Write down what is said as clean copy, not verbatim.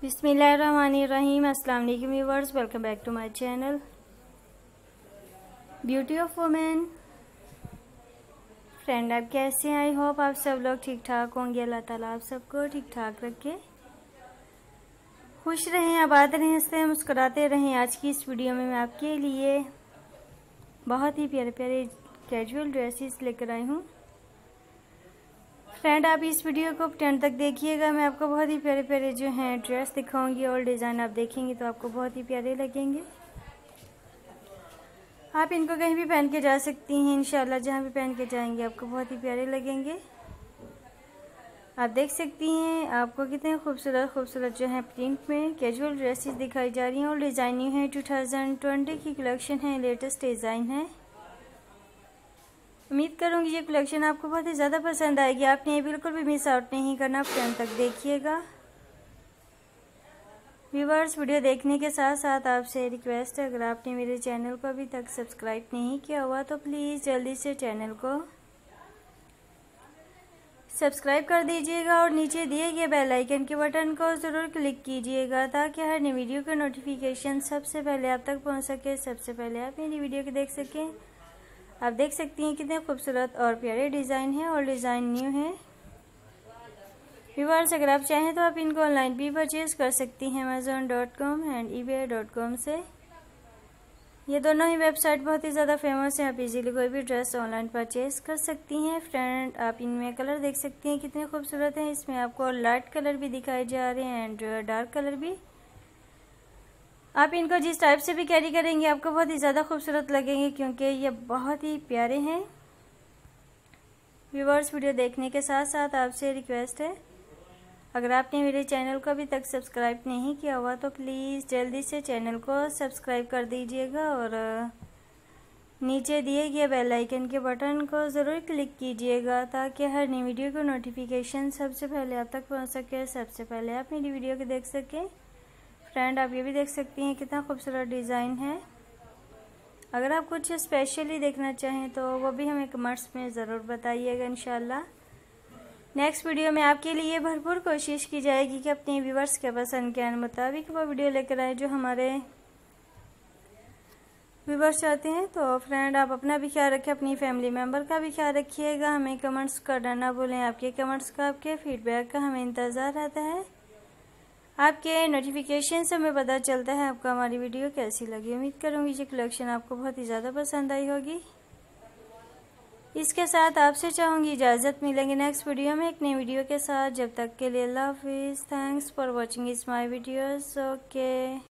बिस्मिल्लाहिर्रहमानिर्रहीम। अस्सलाम वालेकुम viewers, welcome back to my channel beauty of women. Friend, आप कैसे हैं? आई होप आप सब लोग ठीक ठाक होंगे। अल्लाह ताला आप सबको ठीक ठाक रखे, खुश रहें, आबाद रहें, हंसते मुस्कुराते रहें। आज की इस वीडियो में मैं आपके लिए बहुत ही प्यारे प्यारे कैजुअल ड्रेसेस लेकर आई हूँ। फ्रेंड, आप इस वीडियो को एंड तक देखिएगा। मैं आपको बहुत ही प्यारे प्यारे जो हैं ड्रेस दिखाऊंगी और डिज़ाइन आप देखेंगे तो आपको बहुत ही प्यारे लगेंगे। आप इनको कहीं भी पहन के जा सकती हैं, इंशाल्लाह जहाँ भी पहन के जाएंगे आपको बहुत ही प्यारे लगेंगे। आप देख सकती हैं आपको कितने खूबसूरत खूबसूरत जो है प्रिंट में कैजुअल ड्रेसेस दिखाई जा रही हैं और डिज़ाइन न्यू है, 2020 की कलेक्शन है, लेटेस्ट डिज़ाइन है। उम्मीद करूंगी ये कलेक्शन आपको बहुत ही ज़्यादा पसंद आएगी। आपने ये बिल्कुल भी मिस आउट नहीं करना, फ्रेंड तक देखिएगा। व्यूअर्स, वीडियो देखने के साथ साथ आपसे रिक्वेस्ट है, अगर आपने मेरे चैनल को अभी तक सब्सक्राइब नहीं किया हुआ तो प्लीज़ जल्दी से चैनल को सब्सक्राइब कर दीजिएगा और नीचे दिए गए बेल आइकन के बटन को ज़रूर क्लिक कीजिएगा ताकि हर नई वीडियो का नोटिफिकेशन सबसे पहले आप तक पहुँच सके, सबसे पहले आप मेरी वीडियो को देख सकें। आप देख सकती हैं कितने खूबसूरत और प्यारे डिज़ाइन है और डिज़ाइन न्यू है। व्यूअर्स, अगर आप चाहें तो आप इनको ऑनलाइन भी परचेज कर सकती हैं amazon.com एंड ebay.com से। ये दोनों ही वेबसाइट बहुत ही ज़्यादा फेमस है। आप इजीली कोई भी ड्रेस ऑनलाइन परचेज कर सकती हैं। फ्रेंड, आप इनमें कलर देख सकती हैं कितने खूबसूरत हैं। इसमें आपको लाइट कलर भी दिखाए जा रहे हैं एंड डार्क कलर भी। आप इनको जिस टाइप से भी कैरी करेंगे आपको बहुत ही ज़्यादा खूबसूरत लगेंगे क्योंकि ये बहुत ही प्यारे हैं। व्यूअर्स, वीडियो देखने के साथ साथ आपसे रिक्वेस्ट है, अगर आपने मेरे चैनल को अभी तक सब्सक्राइब नहीं किया हुआ तो प्लीज़ जल्दी से चैनल को सब्सक्राइब कर दीजिएगा और नीचे दिए गए बेल आइकन के बटन को ज़रूर क्लिक कीजिएगा ताकि हर नई वीडियो को नोटिफिकेशन सबसे पहले आप तक पहुँच सके, सबसे पहले आप मेरी वीडियो को देख सकें। फ्रेंड, आप ये भी देख सकती हैं कितना खूबसूरत डिज़ाइन है। अगर आप कुछ स्पेशली देखना चाहें तो वो भी हमें कमेंट्स में ज़रूर बताइएगा। इंशाल्लाह नेक्स्ट वीडियो में आपके लिए भरपूर कोशिश की जाएगी कि अपने व्यूवर्स के पसंद के मुताबिक वो वीडियो लेकर आए जो हमारे व्यूवर्स चाहते हैं। तो फ्रेंड, आप अपना भी ख्याल रखें, अपनी फैमिली मेम्बर का भी ख्याल रखिएगा। हमें कमेंट्स करना ना भूलें। आपके कमेंट्स का, आपके फीडबैक का हमें इंतज़ार रहता है। आपके नोटिफिकेशन से हमें पता चलता है आपको हमारी वीडियो कैसी लगी। उम्मीद करूंगी ये कलेक्शन आपको बहुत ही ज़्यादा पसंद आई होगी। इसके साथ आपसे चाहूँगी इजाज़त, मिलेंगे नेक्स्ट वीडियो में एक नई वीडियो के साथ। जब तक के लिए अल्लाह हाफिज़। थैंक्स फॉर वॉचिंग इस माई वीडियोज़। ओके।